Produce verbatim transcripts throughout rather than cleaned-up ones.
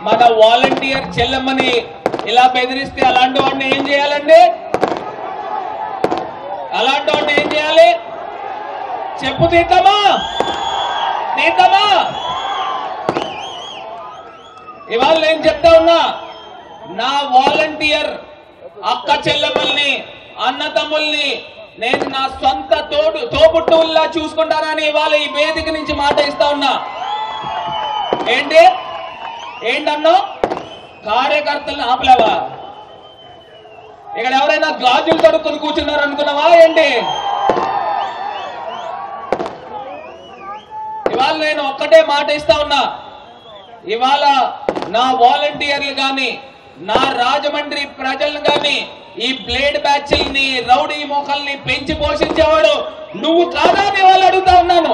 మన వాలంటీర్ చెల్లెమ్మని ఇలా బెదిరిస్తే అలాంటి వాడిని ఏం చేయాలండి? అలాంటి వాడిని ఏం చేయాలి? చెప్పు తీద్దామా? తీద్దామా? ఇవాళ నేను చెప్తా ఉన్నా, నా వాలంటీర్ అక్క చెల్లెమ్మల్ని అన్నతమ్ముల్ని నేను నా సొంత తోడు తోబుట్టువుల్లా చూసుకుంటానని ఇవాళ ఈ వేదిక నుంచి మాట ఇస్తా ఉన్నా. ఏంటి ఏంటన్నో కార్యకర్తలను ఆపలేవా? ఇక్కడ ఎవరైనా గాజులు తొడుక్కుని కూర్చున్నారు అనుకున్నావా ఏంటి? ఇవాళ నేను ఒక్కటే మాట ఇస్తా ఉన్నా, ఇవాళ నా వాలంటీర్లు కానీ నా రాజమండ్రి ప్రజలను కానీ ఈ బ్లేడ్ బ్యాచ్ల్ని రౌడీ మోకల్ని పెంచి పోషించేవాడు నువ్వు కాదా అని వాళ్ళు అడుగుతా ఉన్నాను.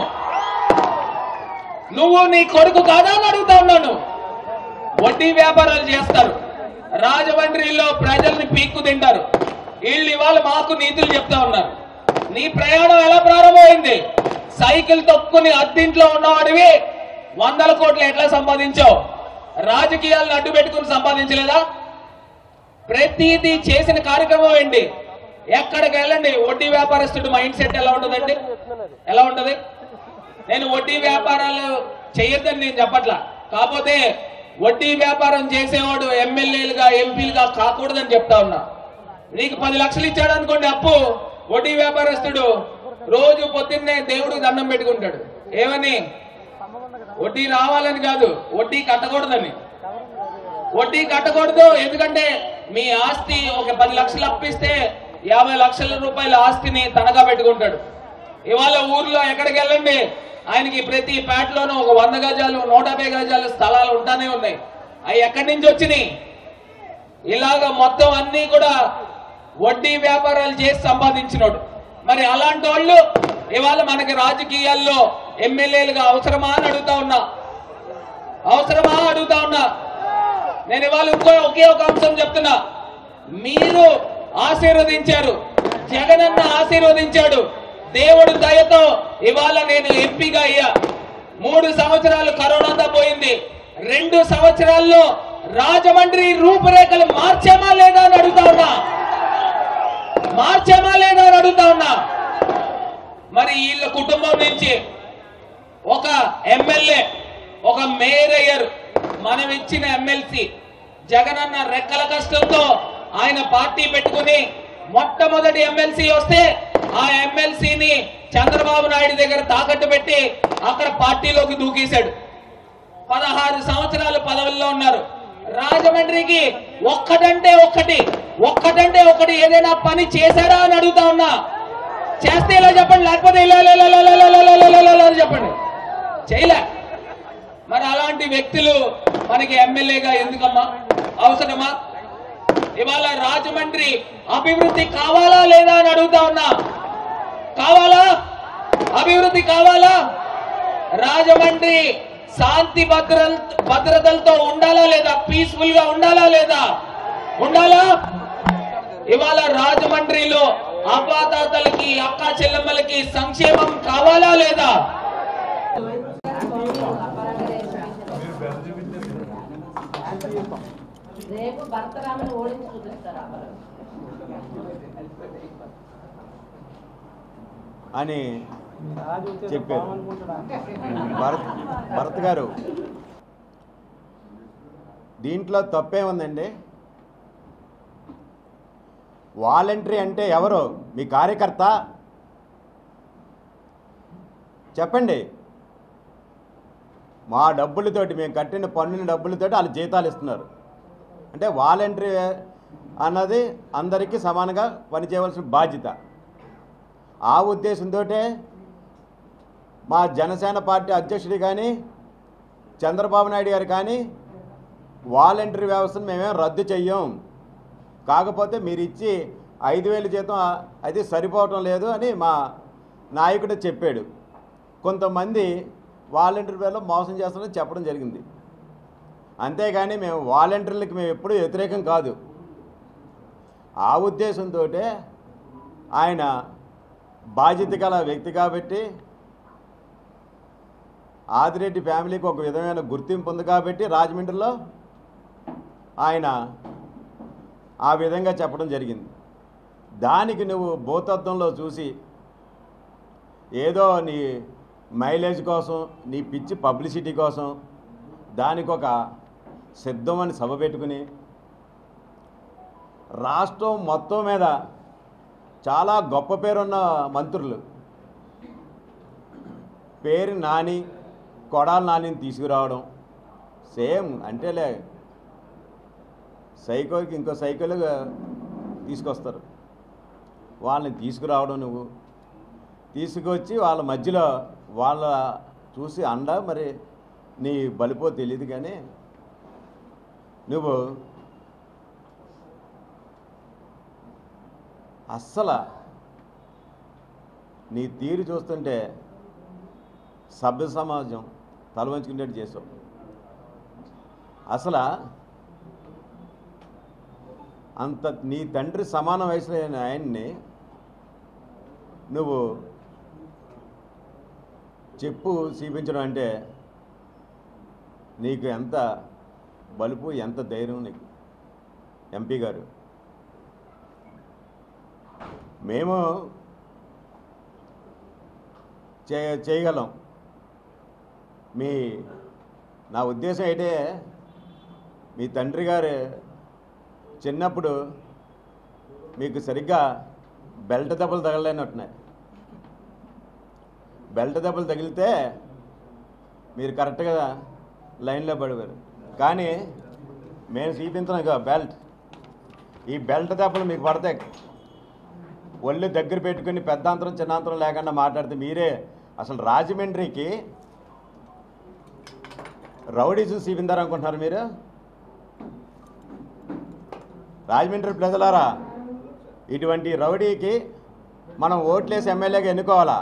నువ్వు నీ కొడుకు కాదా అని అడుగుతా ఉన్నాను. వడ్డీ వ్యాపారాలు చేస్తారు, రాజమండ్రిలో ప్రజల్ని పీక్కు తింటారు. వీళ్ళు ఇవాళ మాకు నీతులు చెప్తా ఉన్నారు. నీ ప్రయాణం ఎలా ప్రారంభమైంది? సైకిల్ తొక్కుని అద్దింట్లో ఉన్నవాడివి వందల కోట్లు ఎట్లా సంపాదించావు? రాజకీయాలను అడ్డు పెట్టుకుని సంపాదించలేదా? ప్రతిదీ చేసిన కార్యక్రమం ఏంటి? ఎక్కడికి వెళ్ళండి వడ్డీ వ్యాపారస్తుడు మైండ్ సెట్ ఎలా ఉంటుందండి? ఎలా ఉంటది? నేను వడ్డీ వ్యాపారాలు చేయొద్దని నేను చెప్పట్లా, కాకపోతే వడ్డీ వ్యాపారం చేసేవాడు ఎమ్మెల్యేలుగా ఎంపీలుగా కాకూడదని చెప్తా ఉన్నా. నీకు పది లక్షలు ఇచ్చాడు అనుకోండి అప్పు, వడ్డీ వ్యాపారస్తుడు రోజు పొద్దున్నే దేవుడికి దండం పెట్టుకుంటాడు. ఏమని? వడ్డీ రావాలని కాదు, వడ్డీ కట్టకూడదని. వడ్డీ కట్టకూడదు, ఎందుకంటే మీ ఆస్తి ఒక పది లక్షలు అప్పిస్తే యాభై లక్షల రూపాయల ఆస్తిని తనగా పెట్టుకుంటాడు. ఇవాళ ఊర్లో ఎక్కడికి వెళ్ళండి, ఆయనకి ప్రతి పేటలోనూ ఒక వంద గజాలు నూట యాభై గజాలు స్థలాలు ఉంటానే ఉన్నాయి. అవి ఎక్కడి నుంచి వచ్చినాయి? ఇలాగ మొత్తం అన్ని కూడా వడ్డీ వ్యాపారాలు చేసి సంపాదించినోడు. మరి అలాంటి వాళ్ళు ఇవాళ మనకి రాజకీయాల్లో ఎమ్మెల్యేలుగా అవసరమా అని అడుగుతా ఉన్నా. అవసరమా అడుగుతా ఉన్నా. నేను ఇవాళ ఇంకో ఒకే ఒక అంశం చెప్తున్నా. మీరు ఆశీర్వదించారు, జగనన్న ఆశీర్వదించాడు, దేవుడి దయతో ఇవాళ నేను ఎంపీగా అయ్యా. మూడు సంవత్సరాలు కరోనాతో పోయింది. రెండు సంవత్సరాల్లో రాజమండ్రి రూపురేఖలు మార్చామా లేదా అని అడుగుతా ఉన్నా. మార్చామా లేదా అని అడుగుతా ఉన్నా. మరి వీళ్ళ కుటుంబం నుంచి ఒక ఎమ్మెల్యే, ఒక మేయర్, మనం ఇచ్చిన ఎమ్మెల్సీ జగనన్న రెక్కల కష్టంతో ఆయన పార్టీ పెట్టుకుని మొట్టమొదటి ఎమ్మెల్సీ వస్తే ఆ ఎమ్మెల్సీని చంద్రబాబు నాయుడు దగ్గర తాకట్టు పెట్టి అక్కడ పార్టీలోకి దూకేశాడు. పదహారు సంవత్సరాలు పదవుల్లో ఉన్నారు. రాజమండ్రికి ఒక్కటంటే ఒక్కటి ఒక్కటంటే ఒకటి ఏదైనా పని చేశారా అని అడుగుతా ఉన్నా. చేస్తే ఇలా చెప్పండి, లేకపోతే ఇలా చెప్పండి. చేయలే. మరి అలాంటి వ్యక్తులు మనకి ఎమ్మెల్యేగా ఎందుకమ్మా? అవసరమా? ఇవాళ రాజమండ్రి అభివృద్ధి కావాలా లేదా అని అడుగుతా ఉన్నా. కావాలా? అభివృద్ధి కావాలా? రాజమండ్రి శాంతి భద్ర భద్రతలతో ఉండాలా లేదా? పీస్ఫుల్ గా ఉండాలా లేదా? ఉండాలా? ఇవాళ రాజమండ్రిలో అవ్వాతాతలకి అక్కా చెల్లెమ్మలకి సంక్షేమం కావాలా లేదా? రేపు భర్తరామని ఓడించి చూపిస్తారు అని చెప్పారు భరత్ భరత్ గారు. దీంట్లో తప్పేముందండి? వాలంటరీ అంటే ఎవరు? మీ కార్యకర్త? చెప్పండి. మా డబ్బులతోటి, మేము కట్టిన పన్నుల డబ్బులతోటి వాళ్ళు జీతాలు ఇస్తున్నారు అంటే వాలంటరీ అన్నది అందరికీ సమానంగా పనిచేయవలసిన బాధ్యత. ఆ ఉద్దేశంతో మా జనసేన పార్టీ అధ్యక్షుడు కానీ చంద్రబాబు నాయుడు గారు కానీ వాలంటరీ వ్యవస్థను మేమేం రద్దు చెయ్యం, కాకపోతే మీరు ఇచ్చి ఐదు వేలు జీతం అది సరిపోవటం లేదు అని మా నాయకుడు చెప్పాడు. కొంతమంది వాలంటరీ వేలో మోసం చేస్తామని చెప్పడం జరిగింది. అంతేగాని మేము వాలంటీర్లకు మేము ఎప్పుడూ వ్యతిరేకం కాదు. ఆ ఉద్దేశంతో ఆయన బాధ్యత గల వ్యక్తి కాబట్టి, ఆదిరెడ్డి ఫ్యామిలీకి ఒక విధమైన గుర్తింపు ఉంది కాబట్టి రాజమండ్రిలో ఆయన ఆ విధంగా చెప్పడం జరిగింది. దానికి నువ్వు భూతత్వంలో చూసి ఏదో నీ మైలేజ్ కోసం, నీ పిచ్చి పబ్లిసిటీ కోసం దానికి ఒక సిద్ధమని సభ పెట్టుకుని రాష్ట్రం మొత్తం మీద చాలా గొప్ప పేరున్న మంత్రులు పేరు నాని, కొడాల నానిని తీసుకురావడం సేమ్ అంటేలే సైకోకి ఇంకో సైకోలుగా తీసుకొస్తారు. వాళ్ళని తీసుకురావడం, నువ్వు తీసుకొచ్చి వాళ్ళ మధ్యలో వాళ్ళ చూసి అండ మరి నీ బలిపో తెలియదు కానీ నువ్వు అస్సలు నీ తీరు చూస్తుంటే సభ్య సమాజం తలవంచుకునేట్టు చేసావు. అసలు అంత నీ తండ్రి సమాన వయసులో అయిన ఆయన్ని నువ్వు చెప్పు చూపించడం అంటే నీకు ఎంత బలుపు, ఎంత ధైర్యం నీకు. ఎంపీ గారు, మేము చే చేయగలం. మీ నా ఉద్దేశం అయితే మీ తండ్రి గారు చిన్నప్పుడు మీకు సరిగ్గా బెల్ట్ దెబ్బలు తగలలేనట్టున్నాయి. బెల్ట్ దెబ్బలు తగిలితే మీరు కరెక్ట్గా లైన్లో పడిపోయారు. కానీ మేము చూపించాం ఇక బెల్ట్, ఈ బెల్ట్ దెబ్బలు మీకు పడతాయి. ఒళ్ళు దగ్గర పెట్టుకుని పెద్దాంతరం చిన్నాంతరం లేకుండా మాట్లాడితే మీరే అసలు రాజమండ్రికి రౌడీజం చూపించారనుకుంటున్నారు మీరు. రాజమండ్రి ప్రజలారా, ఇటువంటి రౌడీకి మనం ఓట్లేసి ఎమ్మెల్యేగా ఎన్నుకోవాలా?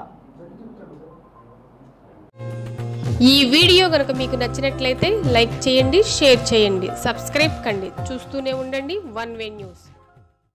ఈ వీడియో కనుక మీకు నచ్చినట్లయితే లైక్ చేయండి, షేర్ చేయండి, సబ్స్క్రైబ్ కండి. చూస్తూనే ఉండండి వన్ వే న్యూస్.